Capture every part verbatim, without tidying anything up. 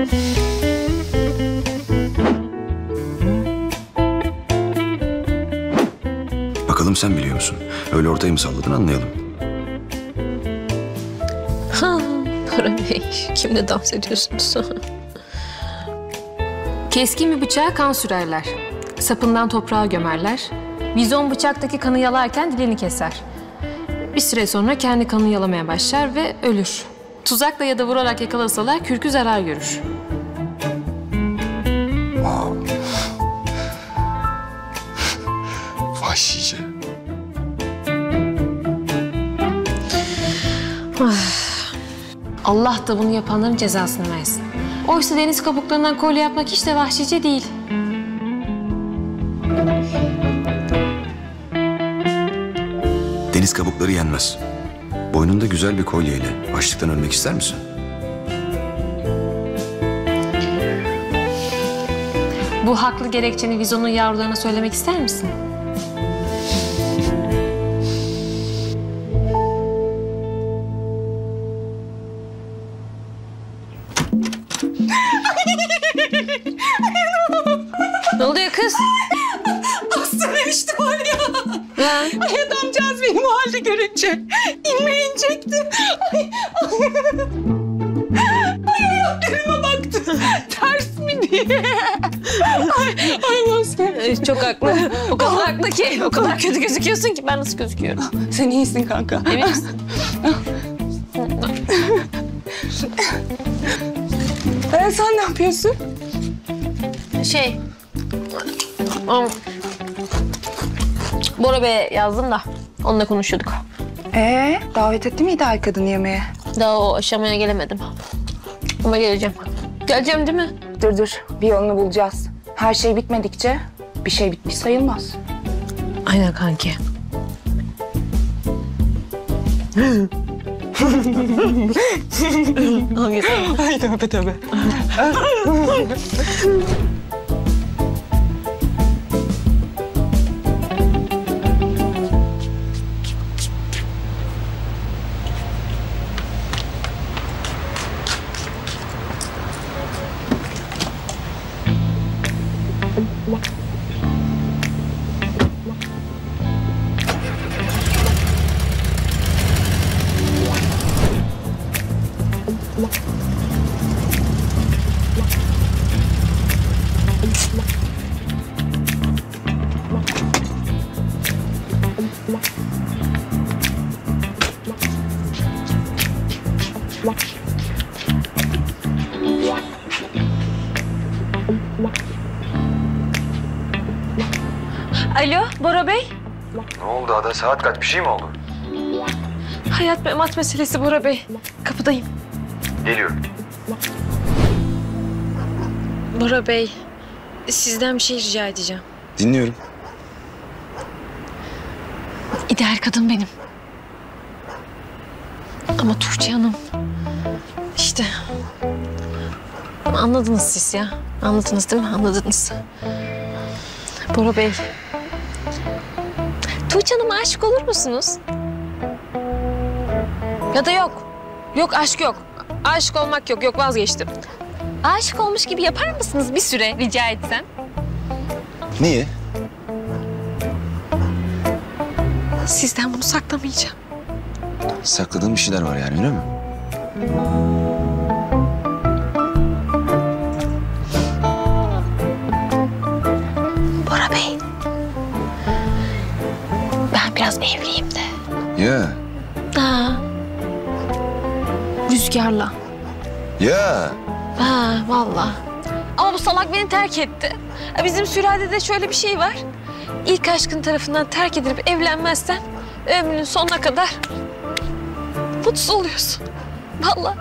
Bakalım sen biliyor musun? Öyle ortaya mı salladın anlayalım. Ha, Bora Bey, kimle dans ediyorsunuz? Keskin bir bıçağa kan sürerler. Sapından toprağa gömerler. Vizon bıçaktaki kanı yalarken dilini keser. Bir süre sonra kendi kanını yalamaya başlar ve ölür. Tuzakla ya da vurarak yakalasalar kürkü zarar görür. Vahşice. Allah da bunu yapanların cezasını versin. Oysa deniz kabuklarından kolye yapmak hiç de vahşice değil. Deniz kabukları yenmez. Boynunda güzel bir kolyeyle açlıktan ölmek ister misin? Bu haklı gerekçeni Vizon'un yavrularına söylemek ister misin? Ne oluyor kız? Aslan enişte var ya. Ha? Ay adamcağız beni bu halde görünce inmeye inecekti. Ay, ay ayaklarıma baktı. Ters mi diye. Ay, ay Mazhar. Ee, çok haklı. O kadar haklı ki. O kadar kötü gözüküyorsun ki ben nasıl gözüküyorum? Sen iyisin kanka. Emin misin? Ee, sen ne yapıyorsun? Şey... Um, Bora Bey'e yazdım da onunla konuşuyorduk. Ee, davet etti mi ideal kadını yemeğe? Daha o aşamaya gelemedim. Ama geleceğim. Geleceğim değil mi? Dur dur, bir yolunu bulacağız. Her şey bitmedikçe bir şey bitmiş sayılmaz. Aynen kanki. Ay tövbe tövbe. Alo Bora Bey. Ne oldu Ada? Saat kaç? Bir şey mi oldu? Hayat memat meselesi Bora Bey. Kapıdayım. Geliyorum. Bora Bey, sizden bir şey rica edeceğim. Dinliyorum. İdeal kadın benim. Ama Tuğçe Hanım... işte... Anladınız siz ya. Anladınız değil mi? Anladınız. Bora Bey... Tuğçe Hanım'a aşık olur musunuz? Ya da yok. Yok, aşk yok. Aşık olmak yok. Yok, vazgeçtim. Aşık olmuş gibi yapar mısınız bir süre rica etsem? Niye? Sizden bunu saklamayacağım. Sakladığın bir şeyler var yani, öyle mi? Bora Bey. Ben biraz evliyim de. Ya. Ha. Rüzgarla. Ya. Ha, vallahi. Ama bu salak beni terk etti. Bizim sülalede şöyle bir şey var. İlk aşkın tarafından terk edilip evlenmezsen ömrünün sonuna kadar mutsuz oluyorsun. Vallahi.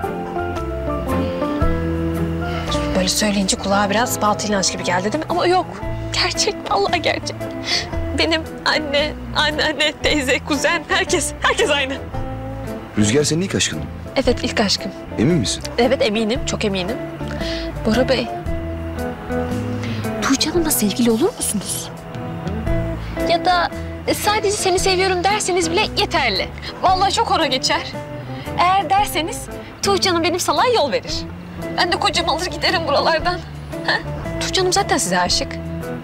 Böyle söyleyince kulağa biraz batıl inanç gibi geldi değil mi? Ama yok. Gerçek, vallahi gerçek. Benim anne, anneanne, teyze, kuzen, herkes, herkes aynı. Rüzgar senin ilk aşkın mı? Evet, ilk aşkım. Emin misin? Evet, eminim, çok eminim. Bora Bey, Tuğçe Hanım'la sevgili olur musunuz? Ya da sadece seni seviyorum derseniz bile yeterli. Vallahi çok hora geçer. Eğer derseniz Tuğçe Hanım benim salağa yol verir. Ben de kocamı alır giderim buralardan. Ha? Tuğçe zaten size aşık.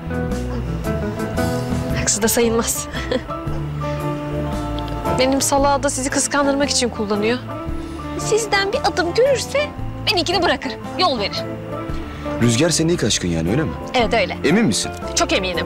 Haksız da sayılmaz. Benim salağı da sizi kıskandırmak için kullanıyor. Sizden bir adım görürse benimkini bırakır, yol verir. Rüzgar senin ilk aşkın yani öyle mi? Evet öyle. Emin misin? Çok eminim.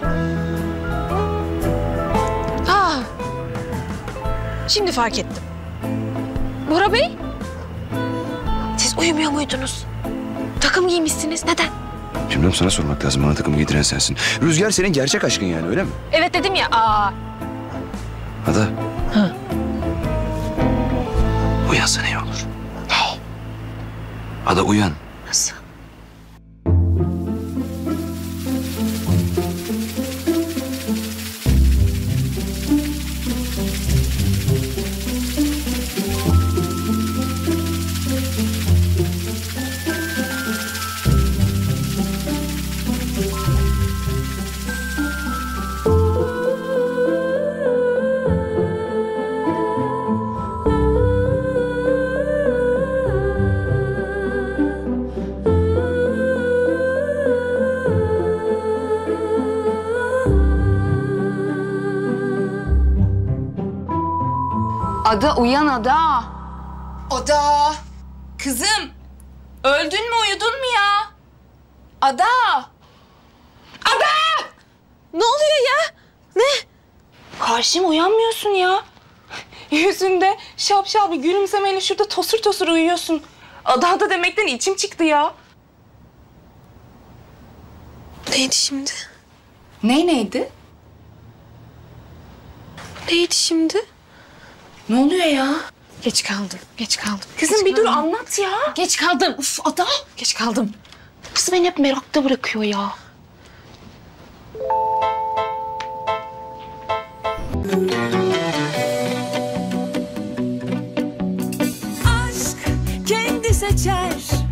Ah. Şimdi fark ettim. Bora Bey, siz uyumuyor muydunuz? Takım giymişsiniz. Neden? Bilmem, sana sormak lazım. Bana takımı getiren sensin. Rüzgar senin gerçek aşkın yani öyle mi? Evet dedim ya. Aa. Ada. Ha. Uyansan iyi olur. Ne? Ada uyan. Nasıl? Ada uyan Ada. Ada. Kızım. Öldün mü uyudun mu ya? Ada. Ada. Ne oluyor ya? Ne? Karşım uyanmıyorsun ya. Yüzünde şapşal bir gülümsemeyle şurada tosur tosur uyuyorsun. Ada ada demekten içim çıktı ya. Neydi şimdi? Ne neydi? Neydi şimdi? Ne oluyor ya? Geç kaldım, geç kaldım. Kızım geç bir dur kaldım. anlat ya. Geç kaldım. Uf Ada. Geç kaldım. Kız beni hep merakta bırakıyor ya. Aşk kendi seçer